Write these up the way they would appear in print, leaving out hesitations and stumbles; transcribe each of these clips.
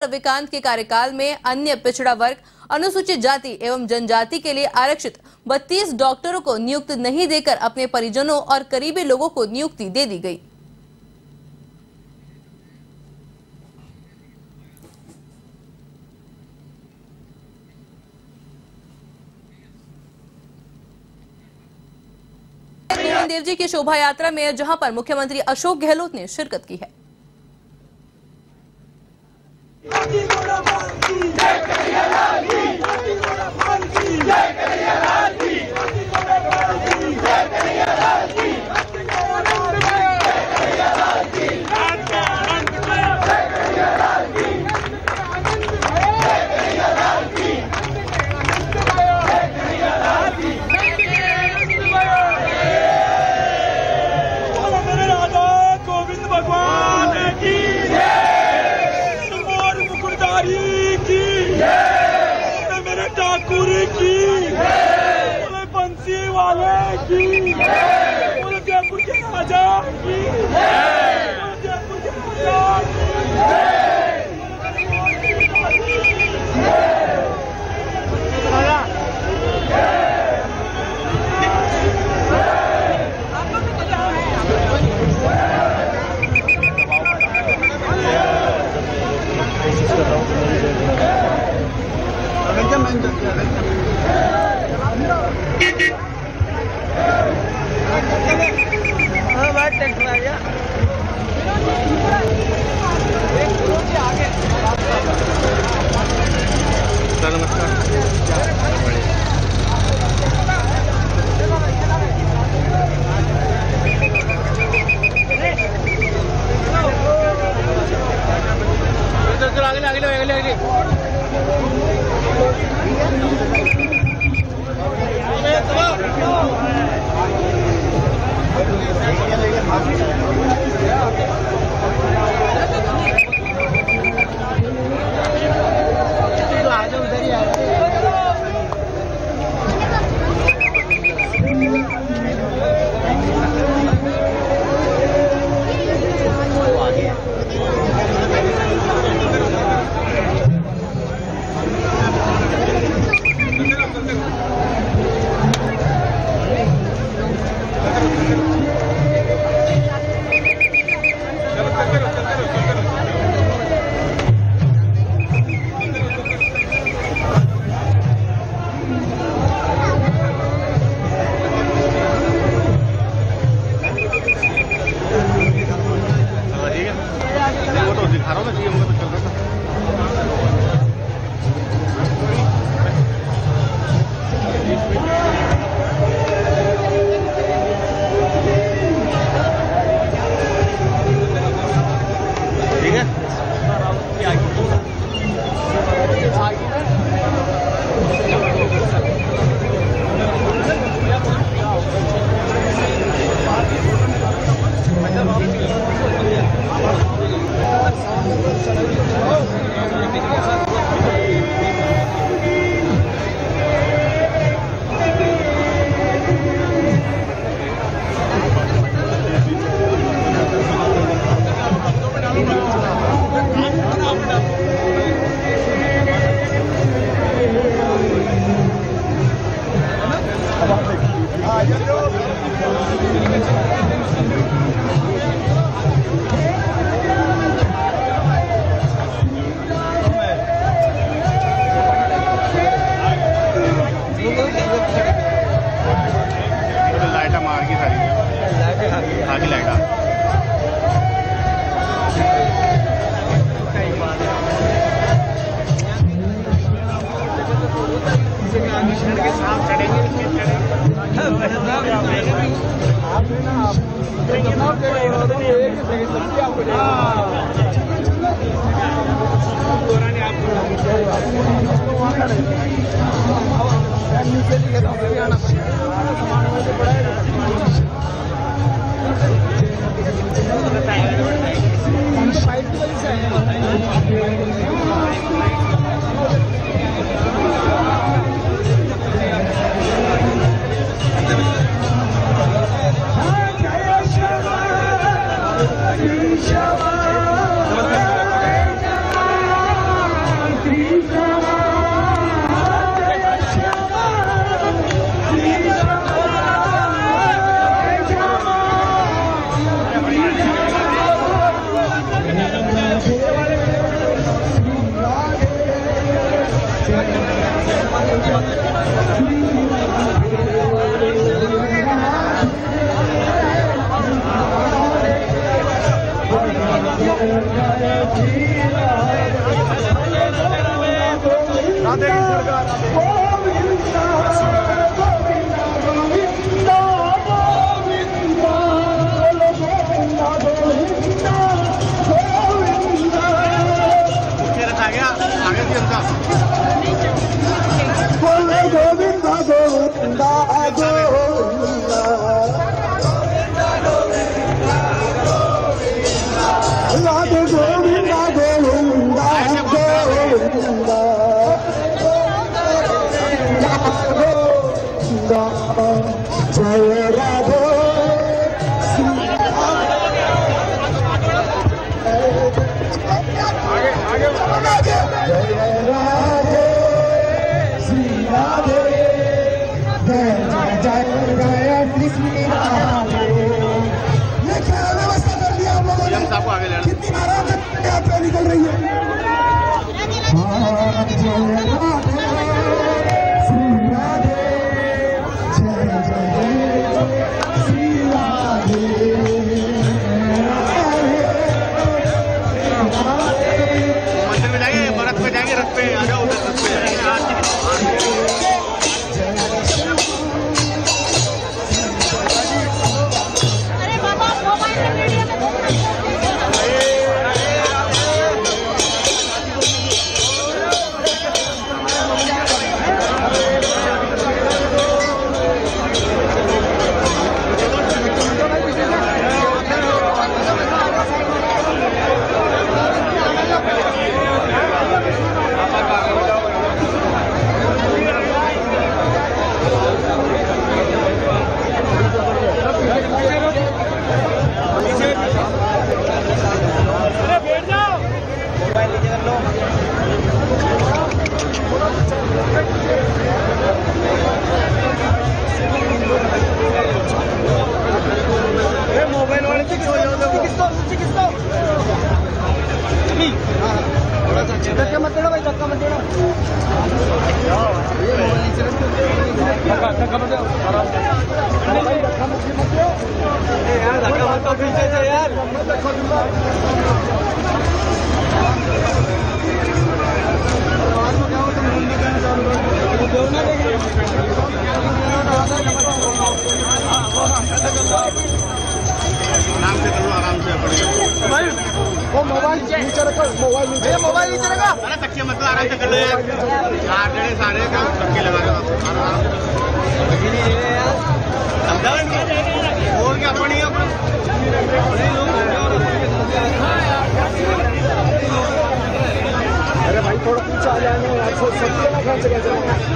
रविकांत के कार्यकाल में अन्य पिछड़ा वर्ग, अनुसूचित जाति एवं जनजाति के लिए आरक्षित 32 डॉक्टरों को नियुक्ति नहीं देकर अपने परिजनों और करीबी लोगों को नियुक्ति दे दी गई। देव जी की शोभा यात्रा में जहां पर मुख्यमंत्री अशोक गहलोत ने शिरकत की है। बंसी वाले की जयपुर के राजा की जयपुर के राजा बोले गोविंद गोविंद राधे गोविंद गोविंद जय राधे कितनी नाराज यात्रा निकल रही है। मंदिर में जाएंगे, बरत पे जाएंगे, रथ पे आ जाओ, उधर रथ पे अरे बाबा मोबाइल में वीडियो में धक्का मत देना भाई, धक्का मत देना। धक्का मत दो, आराम से। धक्का मत दो यार, धक्का मत दो, पीछे से यार। आराम से करो, आराम से वो मोबाइल नीचे रखो, मोबाइल नीचे रखा। अरे तकिए मत आराम से कर लो यार, सारे तकिए लगा लो और क्या पड़ी है अरे भाई थोड़ा पीछे आ जाएंगे, सबसे ना खर्च कर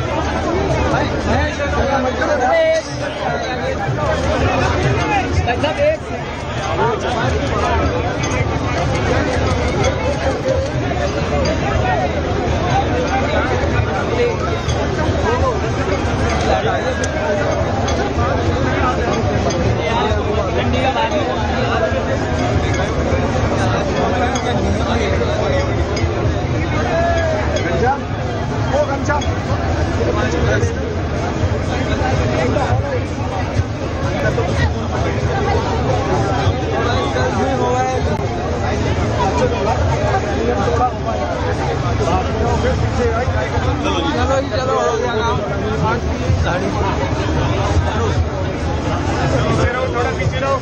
थोड़ा पीछे रहो।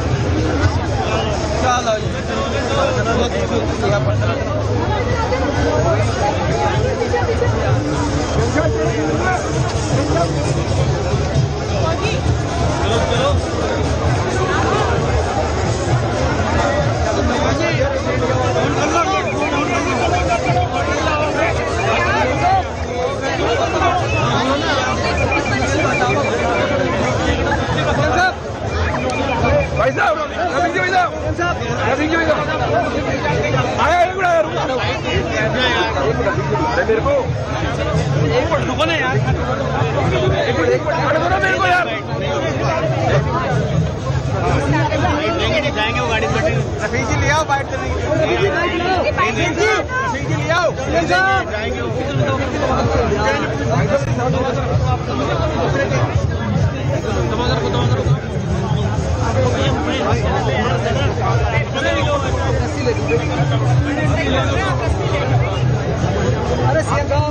भाई साहब, आया एक मिनट मेरे को एक मिनट रुको ना यार, एक मिनट मेरे को यार। जाएंगे वो गाड़ी में बैठे। रफीक जी ले आओ, बाइट करने के लिए। रफीक जी ले आओ, जाएंगे अरे सीएम साहब,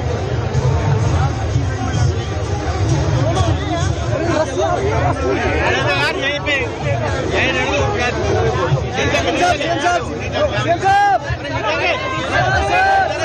यार यहीं पे यहीं सीएम साहब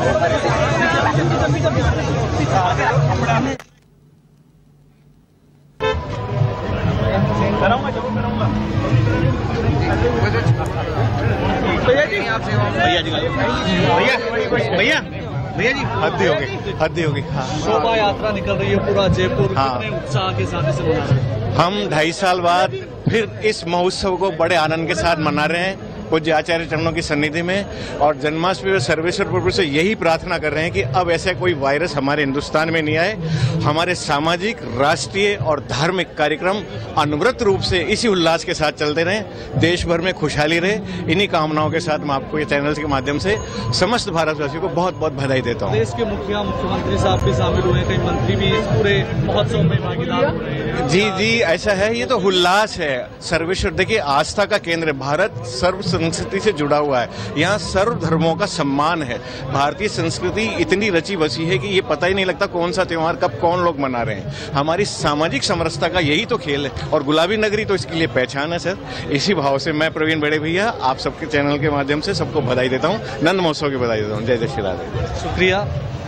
भैया जी हद होगी। हाँ। शोभा यात्रा निकल रही है पूरा जयपुर, कितने उत्साह के साथ इसे मना रहे हैं? हम 2.5 साल बाद फिर इस महोत्सव को बड़े आनंद के साथ मना रहे हैं पूज्य आचार्य चरणों की सन्निधि में, और जन्माष्टमी में सर्वेश्वर प्रभु से यही प्रार्थना कर रहे हैं कि अब ऐसा कोई वायरस हमारे हिंदुस्तान में नहीं आए। हमारे सामाजिक, राष्ट्रीय और धार्मिक कार्यक्रम अनवरत रूप से इसी उल्लास के साथ चलते रहें, देश भर में खुशहाली रहे। इन्हीं कामनाओं के साथ मैं आपको ये चैनल के माध्यम से समस्त भारतवासियों को बहुत बहुत बधाई देता हूँ। देश के मुख्यमंत्री साहब भी शामिल हुए, कई मंत्री भी इस पूरे महोत्सव में भागीदार हो रहे हैं। जी ऐसा है, ये तो उल्लास है। सर्वेश्वर देखिए आस्था का केंद्र है, भारत सर्व संस्कृति से जुड़ा हुआ है, यहाँ सर्व धर्मों का सम्मान है। भारतीय संस्कृति इतनी रची बसी है कि ये पता ही नहीं लगता कौन सा त्योहार कब कौन लोग मना रहे हैं। हमारी सामाजिक समरसता का यही तो खेल है, और गुलाबी नगरी तो इसके लिए पहचान है सर। इसी भाव से मैं प्रवीण बेड़े भैया आप सबके चैनल के माध्यम से सबको बधाई देता हूँ, नंद महोत्सव की बधाई देता हूँ। जय जय श्री राधे। शुक्रिया।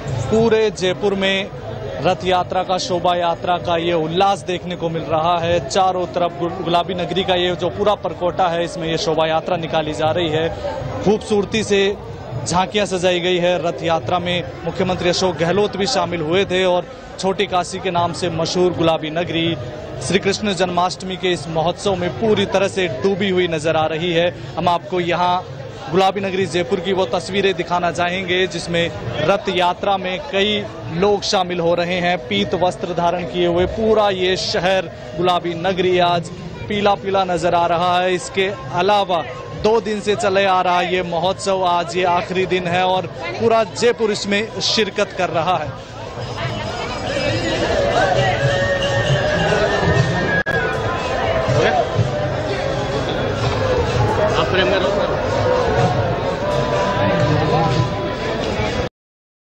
पूरे जयपुर में रथ यात्रा का, शोभा यात्रा का ये उल्लास देखने को मिल रहा है। चारों तरफ गुलाबी नगरी का ये जो पूरा परकोटा है, इसमें ये शोभा यात्रा निकाली जा रही है। खूबसूरती से झांकियां सजाई गई है। रथ यात्रा में मुख्यमंत्री अशोक गहलोत भी शामिल हुए थे, और छोटी काशी के नाम से मशहूर गुलाबी नगरी श्री कृष्ण जन्माष्टमी के इस महोत्सव में पूरी तरह से डूबी हुई नजर आ रही है। हम आपको यहाँ गुलाबी नगरी जयपुर की वो तस्वीरें दिखाना चाहेंगे जिसमें रथ यात्रा में कई लोग शामिल हो रहे हैं, पीत वस्त्र धारण किए हुए। पूरा ये शहर गुलाबी नगरी आज पीला पीला नजर आ रहा है। इसके अलावा 2 दिन से चले आ रहा ये महोत्सव, आज ये आखिरी दिन है और पूरा जयपुर इसमें शिरकत कर रहा है।